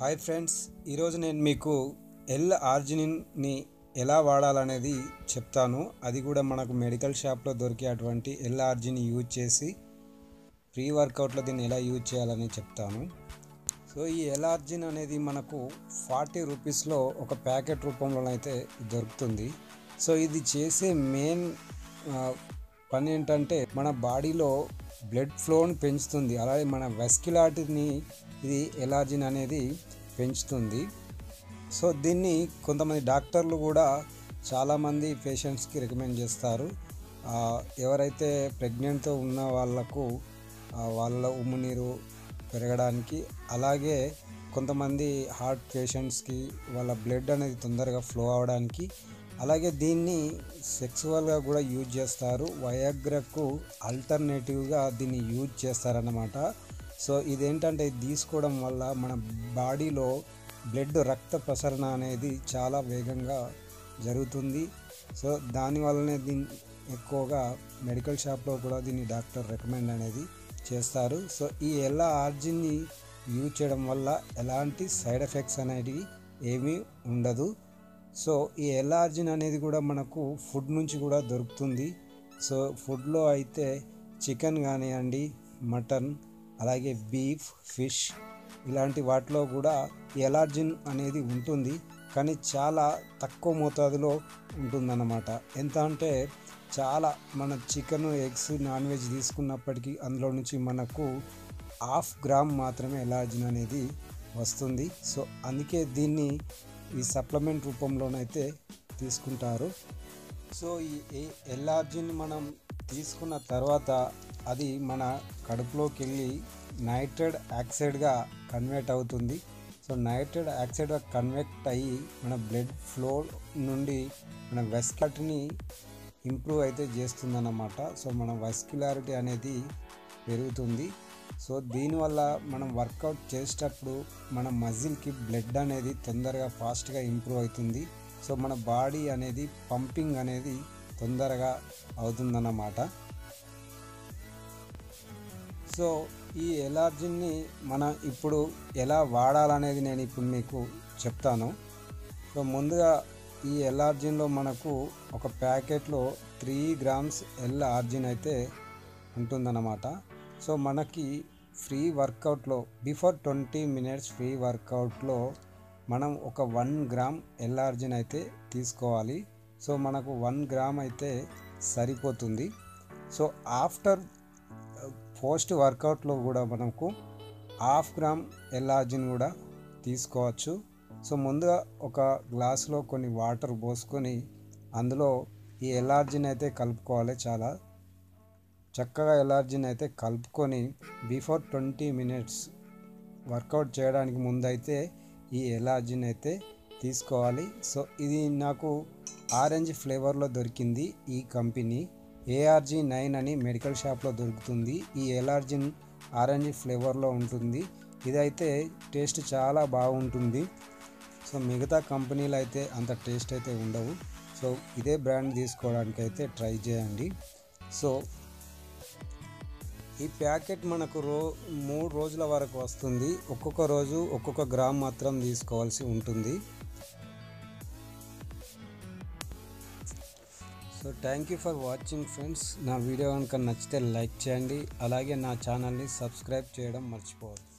Hi friends, ఈరోజు నేను మీకు ఎల్ ఆర్జినిన్ని ఎలా వాడాలనేది చెప్తాను. అది కూడా మనకు మెడికల్ షాప్లో దొరికే అటువంటి ఎల్ ఆర్జిని యూజ్ చేసి ప్రీ వర్కౌట్లో దీన్ని ఎలా యూజ్ చేయాలని చెప్తాను. సో ఈ ఎల్ ఆర్జిన్ అనేది మనకు 40 రూపీస్లో ఒక ప్యాకెట్ రూపంలోనైతే దొరుకుతుంది. సో ఇది చేసే మెయిన్ పని ఏంటంటే మన బాడీలో బ్లడ్ ఫ్లోని పెంచుతుంది, అలాగే మన వెస్క్యులారిటీని ఇది ఎల్ ఆర్జిన్ అనేది పెంచుతుంది. సో దీన్ని కొంతమంది డాక్టర్లు కూడా చాలామంది పేషెంట్స్కి రికమెండ్ చేస్తారు. ఎవరైతే ప్రెగ్నెంట్తో ఉన్న వాళ్ళకు వాళ్ళ ఉమ్ము నీరు పెరగడానికి, అలాగే కొంతమంది హార్ట్ పేషెంట్స్కి వాళ్ళ బ్లడ్ అనేది తొందరగా ఫ్లో అవడానికి, అలాగే దీన్ని సెక్సువల్గా కూడా యూజ్ చేస్తారు. వయాగ్రాకు ఆల్టర్నేటివ్గా దీన్ని యూజ్ చేస్తారన్నమాట. సో ఇదేంటంటే ఇది తీసుకోవడం వల్ల మన బాడీలో బ్లడ్ రక్త ప్రసరణ అనేది చాలా వేగంగా జరుగుతుంది. సో దానివల్లనే దీన్ని ఎక్కువగా మెడికల్ షాప్లో కూడా దీన్ని డాక్టర్ రికమెండ్ అనేది చేస్తారు. సో ఈ ఎల్ ఆర్జిన్ని యూజ్ చేయడం వల్ల ఎలాంటి సైడ్ ఎఫెక్ట్స్ అనేవి ఏమీ ఉండదు. సో ఈ ఎల్ ఆర్జిన్ అనేది కూడా మనకు ఫుడ్ నుంచి కూడా దొరుకుతుంది. సో ఫుడ్లో అయితే చికెన్ కానివ్వండి, మటన్, అలాగే బీఫ్, ఫిష్ ఇలాంటి వాటిలో కూడా ఎల్ ఆర్జిన్ అనేది ఉంటుంది, కానీ చాలా తక్కువ మోతాదులో ఉంటుందన్నమాట. ఎంత అంటే చాలా మన చికెన్, ఎగ్స్, నాన్ వెజ్ తీసుకున్నప్పటికీ అందులో నుంచి మనకు 1/2 గ్రామ్ మాత్రమే ఎల్ ఆర్జిన్ అనేది వస్తుంది. సో అందుకే దీన్ని ఈ సప్లిమెంట్ రూపంలోనైతే తీసుకుంటారు. సో ఈ ఎల్ ఆర్జిన్ మనం తీసుకున్న తర్వాత అది మన కడుపులోకి వెళ్ళి నైట్రేట్ ఆక్సైడ్గా కన్వర్ట్ అవుతుంది. సో నైట్రేట్ ఆక్సైడ్గా కన్వర్ట్ అయ్యి మన బ్లడ్ ఫ్లో నుండి మన వెస్క్యులారిటీని ఇంప్రూవ్ అయితే చేస్తుందన్నమాట. సో మన వెస్క్యులారిటీ అనేది పెరుగుతుంది. సో దీనివల్ల మనం వర్కౌట్ చేసేటప్పుడు మన మజిల్కి బ్లడ్ అనేది తొందరగా ఫాస్ట్గా ఇంప్రూవ్ అవుతుంది. సో మన బాడీ అనేది పంపింగ్ అనేది తొందరగా అవుతుందన్నమాట. సో ఈ ఎల్ ఆర్జిన్ని మనం ఇప్పుడు ఎలా వాడాలనేది నేను ఇప్పుడు మీకు చెప్తాను. సో ముందుగా ఈ ఎల్ ఆర్జిన్లో మనకు ఒక ప్యాకెట్లో 3 గ్రామ్స్ ఎల్ ఆర్జిన్ అయితే ఉంటుందన్నమాట. సో మనకి ఫ్రీ వర్కౌట్లో బిఫోర్ 20 మినిట్స్ ఫ్రీ వర్కౌట్లో మనం ఒక 1 గ్రామ్ ఎల్ ఆర్జిన్ అయితే తీసుకోవాలి. సో మనకు 1 గ్రామ్ అయితే సరిపోతుంది. సో ఆఫ్టర్ పోస్ట్ వర్కౌట్లో కూడా మనకు 1/2 గ్రామ్ ఎల్ ఆర్జిన్ కూడా తీసుకోవచ్చు. సో ముందుగా ఒక గ్లాసులో కొన్ని వాటర్ పోసుకొని అందులో ఈ ఎల్ ఆర్జిన్ అయితే కలుపుకోవాలి. చాలా చక్కగా ఎల్ ఆర్జిన్ అయితే కలుపుకొని బిఫోర్ 20 మినిట్స్ వర్కౌట్ చేయడానికి ముందైతే ఈ ఎల్ ఆర్జిన్ అయితే తీసుకోవాలి. సో ఇది నాకు ఆరెంజ్ ఫ్లేవర్లో దొరికింది. ఈ కంపెనీ ARG9 అని మెడికల్ షాప్లో దొరుకుతుంది. ఈ ఎల్ ఆర్జిన్ ఆరెంజ్ ఫ్లేవర్లో ఉంటుంది. ఇదైతే టేస్ట్ చాలా బాగుంటుంది. సో మిగతా కంపెనీలు అయితే అంత టేస్ట్ అయితే ఉండవు. సో ఇదే బ్రాండ్ తీసుకోవడానికి అయితే ట్రై చేయండి. సో ఈ ప్యాకెట్ మనకు 3 రోజుల వరకు వస్తుంది. ఒక్కొక్క రోజు ఒక్కొక్క గ్రామ్ మాత్రం తీసుకోవాల్సి ఉంటుంది. So thank you for watching friends. నా వీడియో కనుక నచ్చితే లైక్ చేయండి, అలాగే నా ఛానల్ని సబ్స్క్రైబ్ చేయడం మర్చిపోవద్దు.